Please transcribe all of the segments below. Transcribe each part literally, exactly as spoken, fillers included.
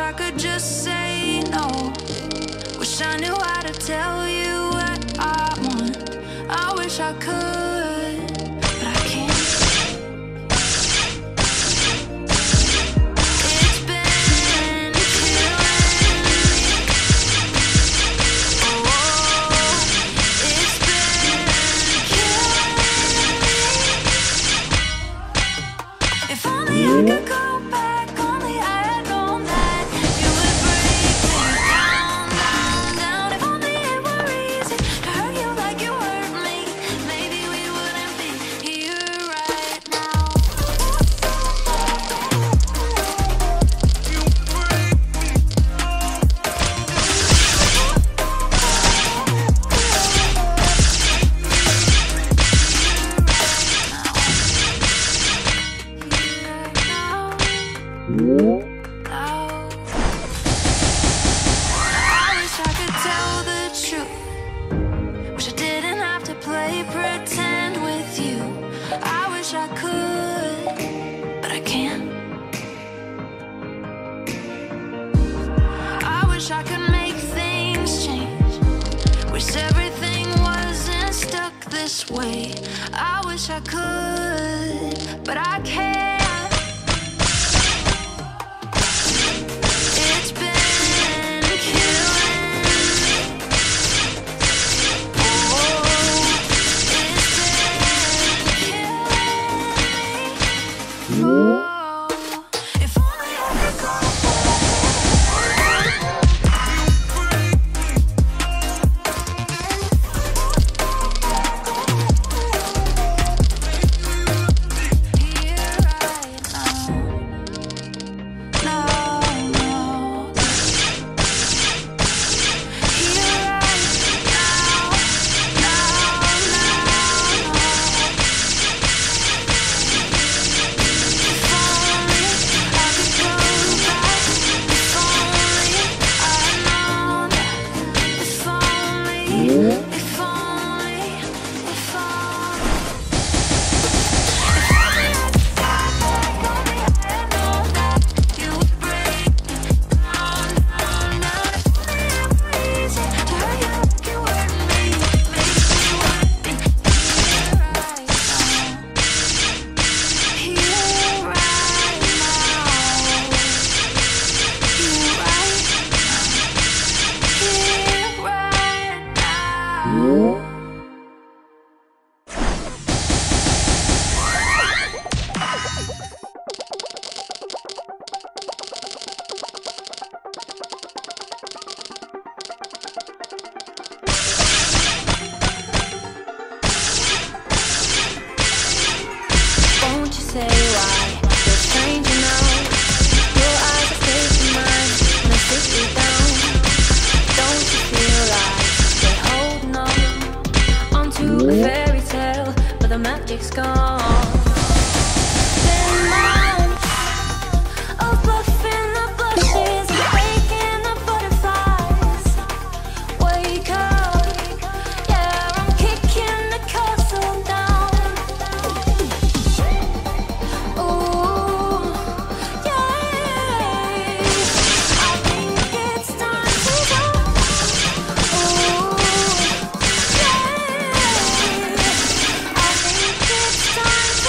I could just say no. Wish I knew how to tell you what I want. I wish I could, but I can't. It's been killing me. Oh, it's been killing me. If only I could go back, only I had known that you would break me down, down, down. If only it were easy to hurt you like you hurt me, maybe we wouldn't be here right now. Now, I wish I could tell the truth. Wish I didn't have to play pretend with you. I wish I could, but I can't. I wish I could make things change. Wish everything wasn't stuck this way. I wish I could, but I can't. It's been killing me. Oh, it's been killing me. Oh, if only I could go here right now. No, no. Here right now. No, no, no. If only I could go back. If only I'd known. If only, if only, if only. If only I could go back, only I had known that you would break me down, down, down. If only it were easy to hurt you like you hurt me, maybe we wouldn't be here right now. Here right now. Here right now. Here right now. Won't you say why you're stranger now? Your eyes are facing mine and I sit you down. Don't you feel like we're holding on onto a fairy tale, but the magic's gone? Been months of bluffing the blushes and faking the butterflies. Wake up, yeah, I'm kicking the castle down. Ooh, yeah, I think it's time to go. Ooh, yeah, I think it's time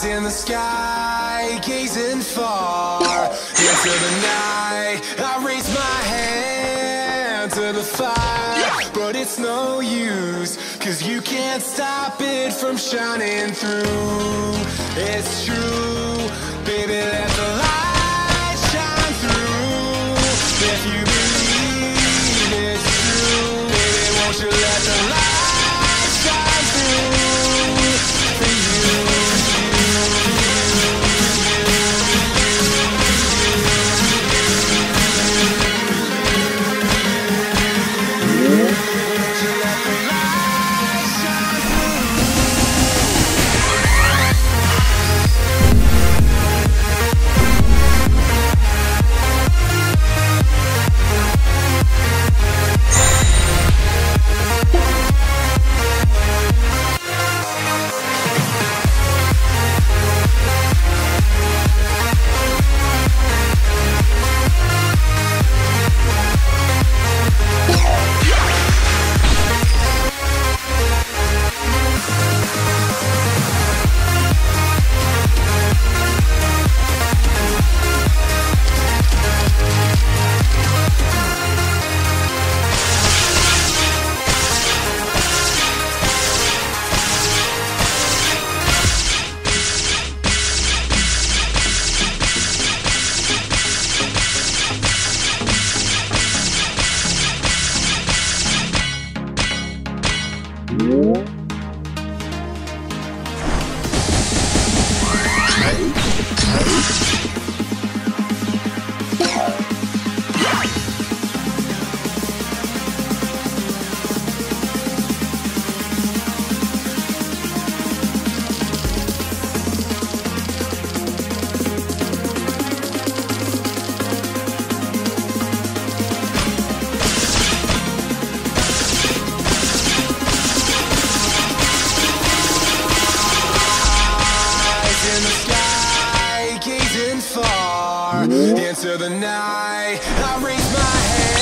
in the sky, gazing far into the night. I raise my hand to the fire, but it's no use, cause you can't stop it from shining through. It's true, baby, let the light shine through. If you believe it's true, baby, won't you let the light shine through for you. Into the night, I raise my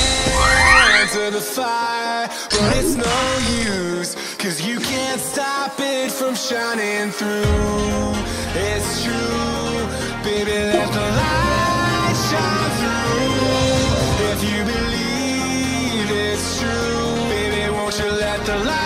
hand to the fire, but it's no use, cause you can't stop it from shining through. It's true, baby, let the light shine through. If you believe it's true, baby, won't you let the light